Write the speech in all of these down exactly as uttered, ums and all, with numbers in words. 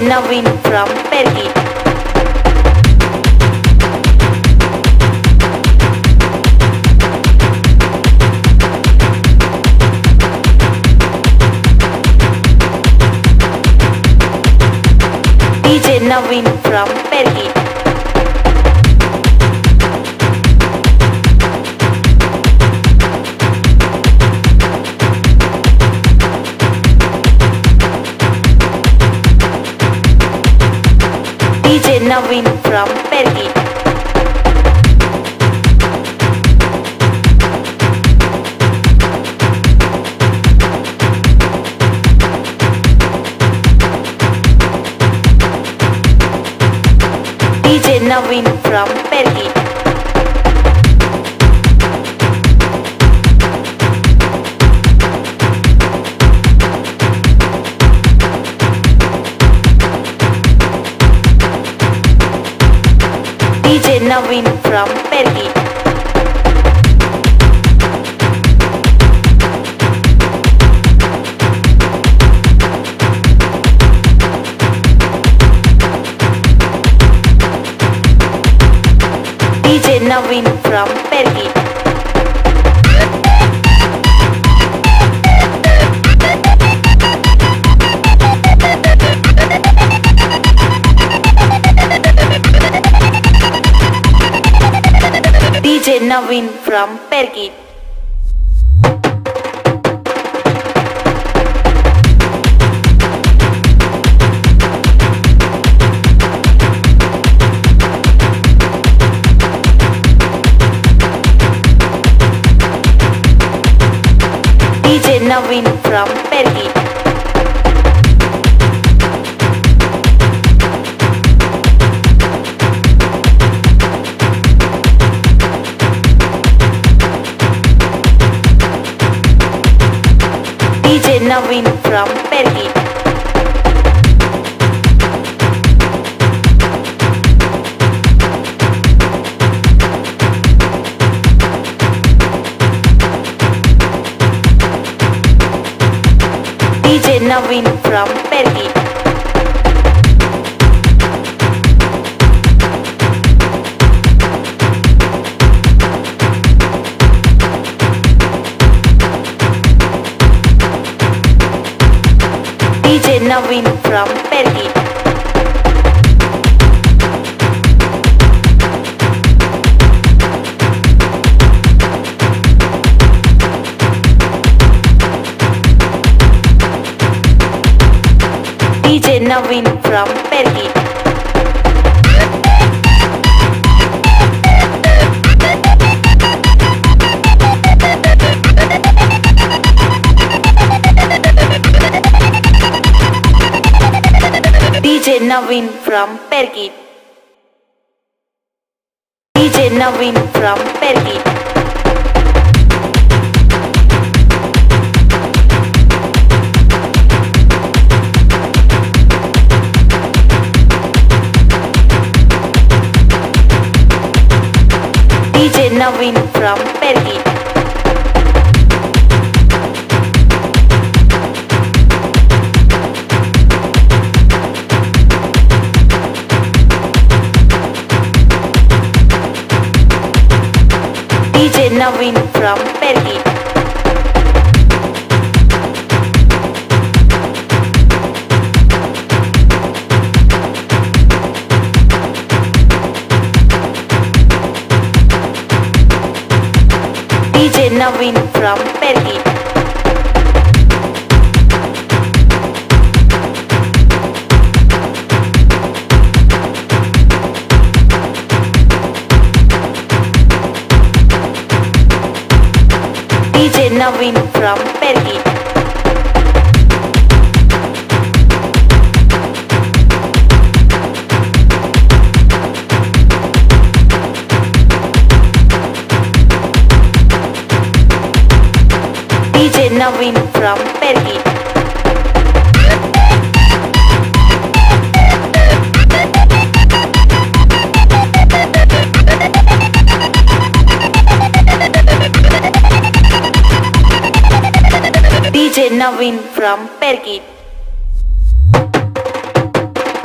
Naveen from Pergi. D J Naveen from Pergi. D J Naveen from Pergi. D J Naveen from Pergi. D J Naveen from Pergi. D J Naveen from Pergi. D J Naveen from Pergi. D J Naveen from Pergi. D J Naveen from Pergi. D J Naveen from Pergi. D J Naveen from Pergi. D J Naveen from Pergi. D J Naveen from Pergi. D J Naveen from Pergi. D J Naveen from Pergi. D J Naveen from Pergi. D J Naveen from Pergi. D J Naveen from Pergi. D J Naveen from Pergi. D J Naveen from Pergi.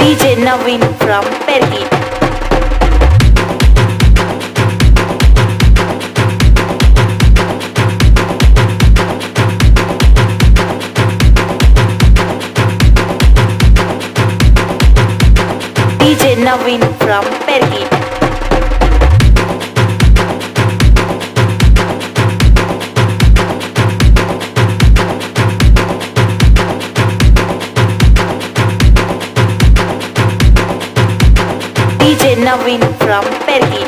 D J Naveen from Pergi. D J Naveen from Pergi. D J Naveen from Pergi.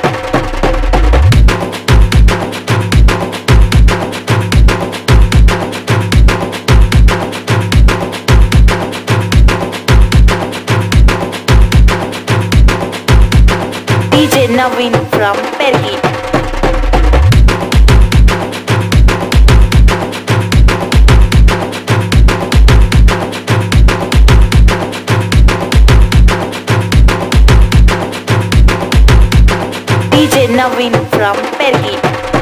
D J Naveen from Pergi. D J Naveen from Pergi.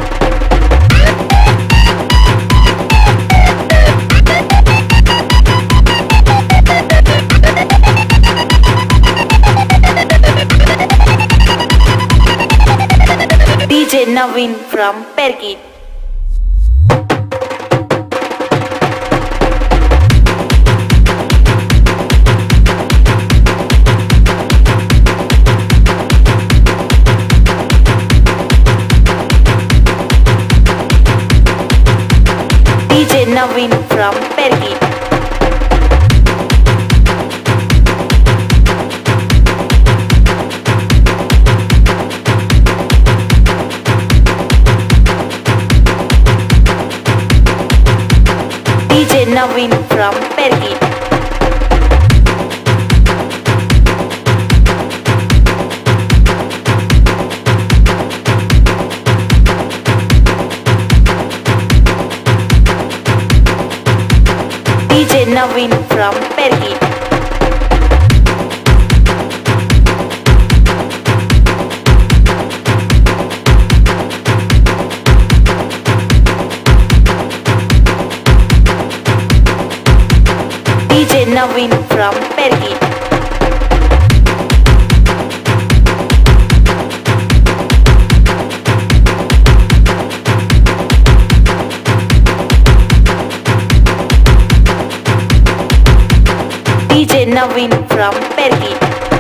D J Naveen from Pergi. D J Naveen from Pergi. D J Naveen from Pergi. D J Naveen from Pergi. D J Naveen from Pergi. D J Naveen from Pergi.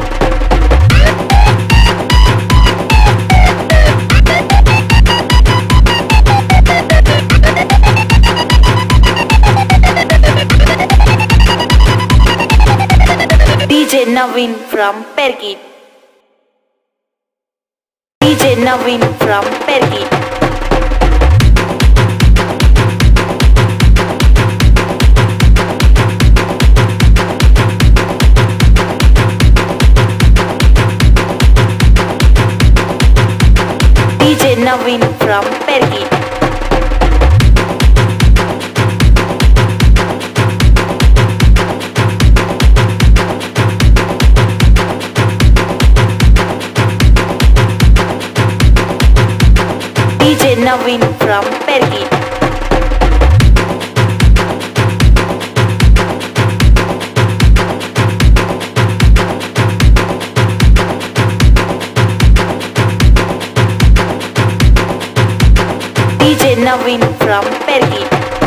D J Naveen from Pergi. D J Naveen from Pergi. D J Naveen from Pergi. D J Naveen from Pergi. D J Naveen from Pergi.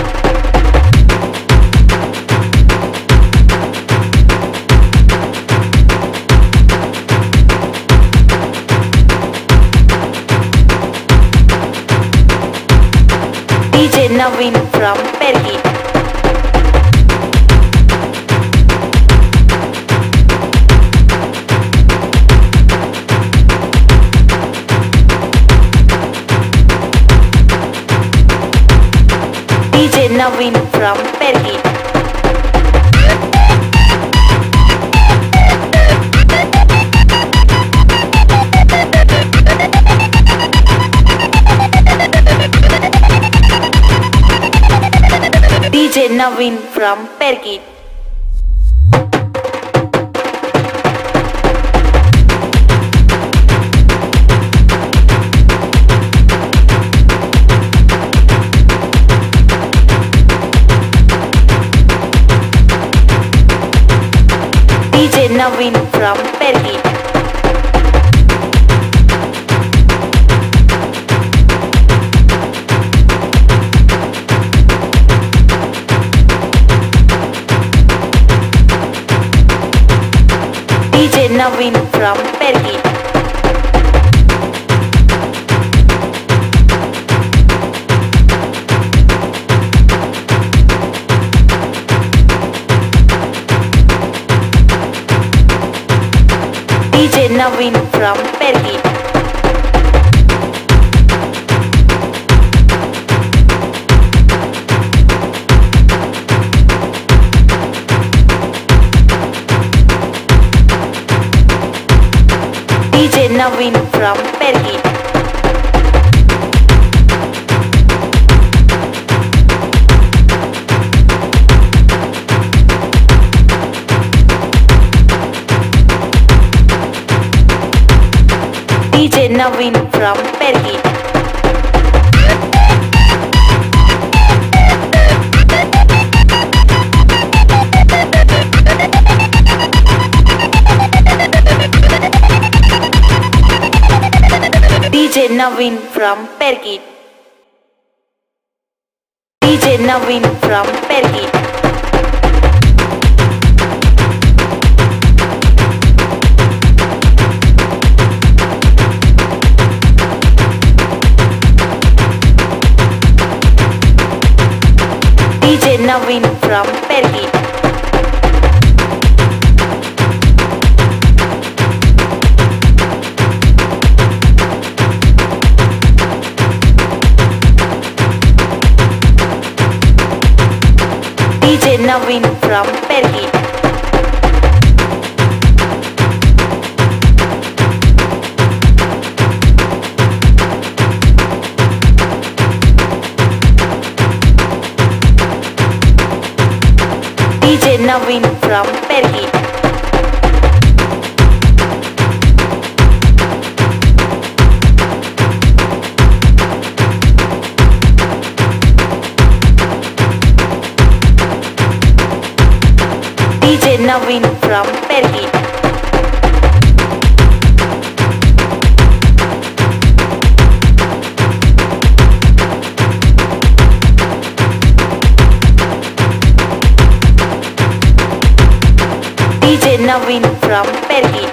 D J Naveen from Pergi. D J Naveen from Pergi. D J Naveen from Pergi. D J D J Naveen from Pergi. D J Naveen from Pergi. D J Naveen from Pergi. D J Naveen from Pergi. D J Naveen from Pergi. D J Naveen from Pergi. D J Naveen from Pergi. D J Naveen from Pergi. D J Naveen from Pergi. D J Naveen from Pergi. D J Naveen from Pergi. D J Naveen from Pergi.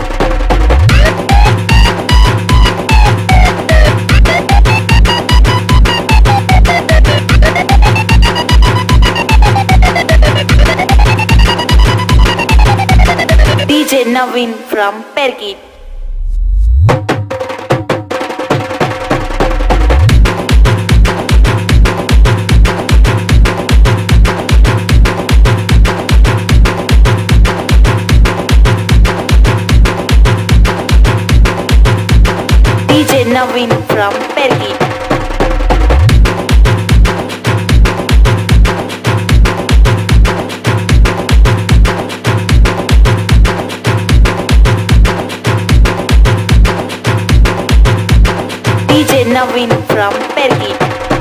D J Naveen from Pergi. D J Naveen from Pergi. D J Naveen from Pergi.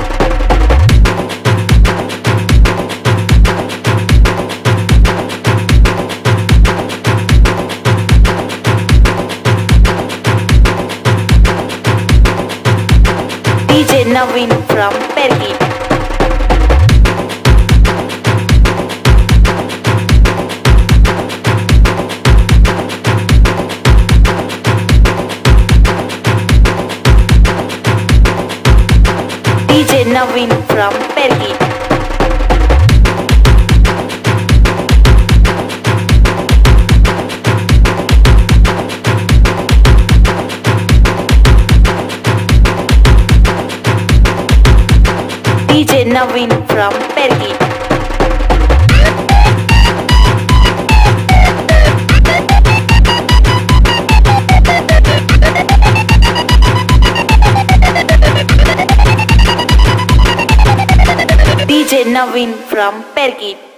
D J Naveen from Pergi. D J Naveen from Pergi. D J Naveen from Pergi. D J Naveen from Pergi.